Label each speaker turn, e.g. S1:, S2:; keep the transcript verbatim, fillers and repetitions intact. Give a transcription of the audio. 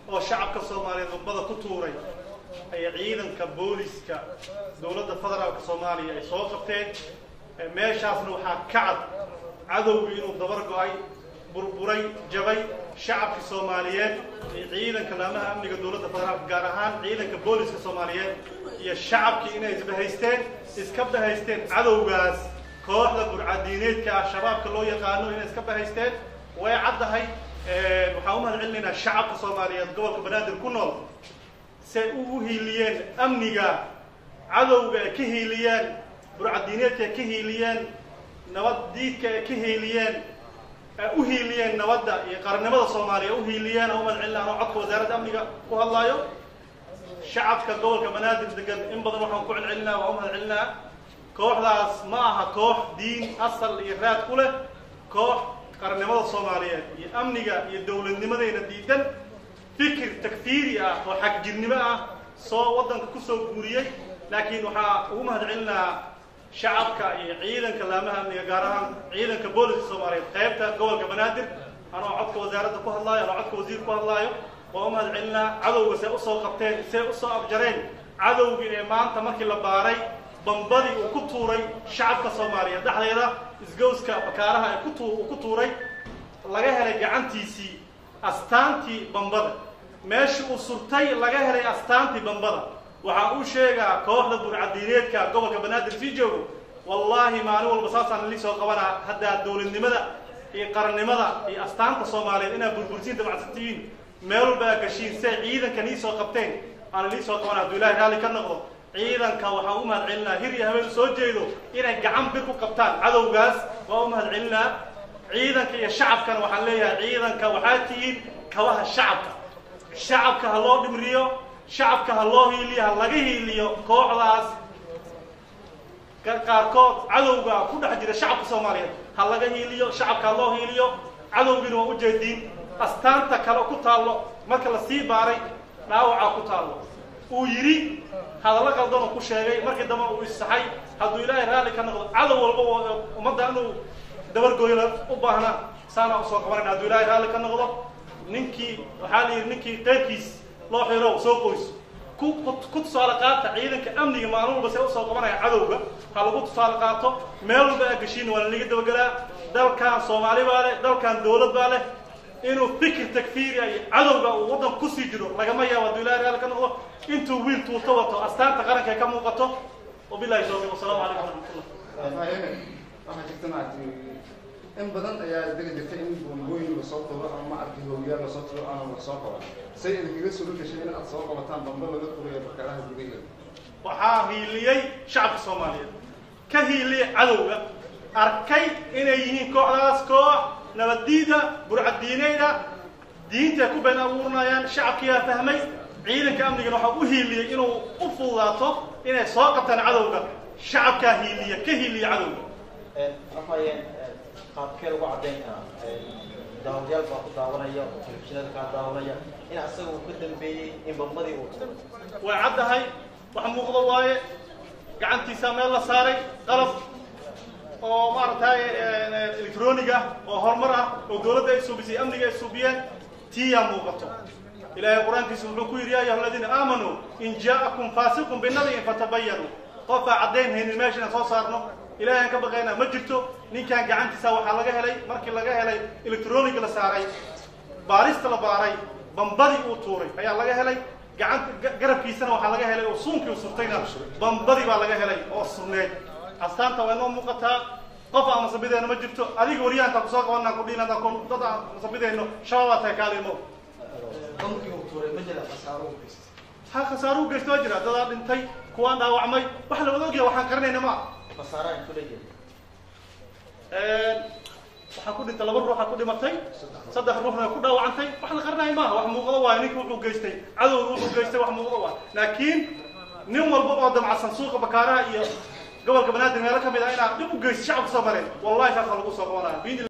S1: oo shacabka Soomaaliyeed ummada ku tuuray ay ciidanka booliska dawladda federaalka Soomaaliya ay soo qabteen meeshaasna waxa ka cad cadowga inuu dabar go'ay burburay jabay shacabka Soomaaliyeed iyo ciidanka laamaha amniga dawladda federaalka gaar ahaan ciidanka booliska Soomaaliyeed iyo shacabkii inay isbahaysteen iska bahaysteen cadowgaas kooxda burcadiineedka shabaabka loo yaqaano inay iska bahaysteen way caddahay waxa uu mahadcelinaynaa shacabka Soomaaliyeed gobolka Banaadir ku nool say ugu hiiliyeen amniga cadowga ka hiiliyeen burcadiineedka ka hiiliyeen nabad diidka ka hiiliyeen u hiiliyeen nabadda iyo qarannimada Soomaaliya u hiiliyeen oo madcilaan oo codka wasaaradda amniga ku hadlaayo shacabka gobolka Banaadir degan in badan waxaan ku celcelinaa waa madcilinaa kooxdaas ma aha koox diin asal iyo raad ku leh koox qarannimada Soomaaliyeed iyo amniga iyo dawladnimadeena diidan fikir takfiiri ah oo xaq jirnimo ah soo wadanka ku soo guuriyay laakiin waxa ugu mahadcelinaa shacabka iyo ciidanka laamaha amniga gaar ahaan ciidanka booliska Soomaaliyeed qaybta gobolka Banaadir anoo codka wasaaradda ku hadlaayo anoo codka wasiir ku hadlaayo waa mahadcelinaa cadowga say u soo qabteen say u soo afjareen cadowgii ee maanta markii la baaray bambadii uu ku tuuray shacabka Soomaaliyeed dhaxdeeda isgowska bakaaraha ay ku tuuray laga helay gacantiisii astaantii bambada meeshii uu surtay laga helay astaantii bambada waxa uu sheegaa kooxda burcadiineedka gobolka Banaadir si joogo wallahi maalin walba saasaan li soo qabanaa hadda dawladnimada iyo qarannimada iyo astaanta Soomaaliyeed inay burbursiin dabacsantiin meel walba gashiin say ciidankan soo qabteen aan li soo qabanaa haduu Ilaahay raali ka noqdo ciidanka waxa uu mahadcelinaa hir iyo habeen soo jeedo inay gacan bir ku qabtaan cadowgaas waa uu mahadcelinaa ciidanka iyo shacabkana waxaan leeyahay ciidanka waxaa tihiin kawaha shacabka shacabka ha loo dhimriyo shacabka ha loo hiiliyo ha laga hiiliyo kooxdaas qaarkood cadowga ku dhex jira shacabka Soomaaliyeed ha laga hiiliyo shacabka ha loo hiiliyo cadowgina waa u jeedin astaanta kale ku taalo marka la sii baaray dhaawaca ku taalo uu yiri hadalla qaldan ku sheegay markii dambe uu isaxay haduu Ilaahay raali ka noqdo cadow walba ummadda inuu dabar gooyla u baahna saana u soo qabanayna haduu Ilaahay raali ka noqdo ninkii waxa la yiri ninkii qeybkiis loo xiro soo qoys ku ku tusaale qaata ciidanka amniga maalin walba say u soo qabanaya cadowga ha lagu tusaale qaato meel walba gashiin waa laga dabagalaa dalka Soomaali baa leh dalkan dawlad baa leh inuu fikir takfiiri ay cadowga uu wadan ku sii jiro laga ma yaabo haduu Ilaahay raali ka noqdo intuu wiil tuuto wato astaanta qaranka ka muuqato wabillahi tawfiiq wasalaamu calaykum
S2: warahmatullahi in badan ayaa dega jirtay in boonbooyin la soo tuuro ama arki hooyaal la soo tuuro ama la soo qoro say idinkaga soo gashay in aad soo qabataan bamba laga tuuray bakaraha gudaheeda
S1: waxaa hiiliyay shacabka Soomaaliyeed ka hiiliyay cadowga arkay inay yihiin kooxdaas koox nabadiida burcadiineeda diinta ku been abuurnayaan shacabkiyaa fahmay ciidanka amniga waxa uu hiiliyay inuu u fududaato inay soo qabtaan cadowga shacabka hiiliya ka hiiliya cadowga
S3: ee afayeen qaabkee lagu cadeyn karaa dawladyaal baa ku daawanaya oo telefishinada ka daawanaya in asaga uu ka dambeeyay in bambadii uu
S1: way caddahay waxa muuqdo waaye gacantiisa meel la saaray qalab oo maartay elektroniga oo hormar ah oo dawladda ay suubisay amniga ay suubiyeen tiya muuqato ilaahay quraankiisa wuxuu ku yiri ya ayyuhalladina aamanu in ja'akum fasiqun binabiyyin fatabayyanu qofa cadeyn haynin meeshana soo saarno ilaahay ka baqayna ma jirto ninkan gacantiisa waxa laga helay markii laga helay electronic la saaray baarista la baaray bambadii uu tuuray ayaa laga helay gacanta garabkiisana waxa laga helay oo suunkii uu surtayna bambadii baa laga helay oo surneed astaanta waa inoo muuqataa qof ama sabideena ma jirto adiga wariyaanka ku soo qabanaa ku dhiinada ku dad sabideeno shabaab ta kaalimo
S3: bambadii uu tuuray ma jira khasaaro u geystay
S1: ha khasaaro u geystay jira dad dhintay kuwa dhaawacmay wax la wada ogyahay waxaan qarnayna ma
S3: khasaaro inta leeyahay
S1: ee waxa ku dhintay laba ruux ku dhimatay saddex ruuxna ku dhaawacantay wax la qarnay ma wax muuqdo waa ninka wuxuu geystay cadow wuxuu geystay wax muuqdo waa laakiin nin walba oo damacsan suuqa bakaaraha iyo gobolka Banaadir meel ka mid ah ina dib u geysto shacabka Soomaaliyeed wallahi shaqo lagu soo qabanaa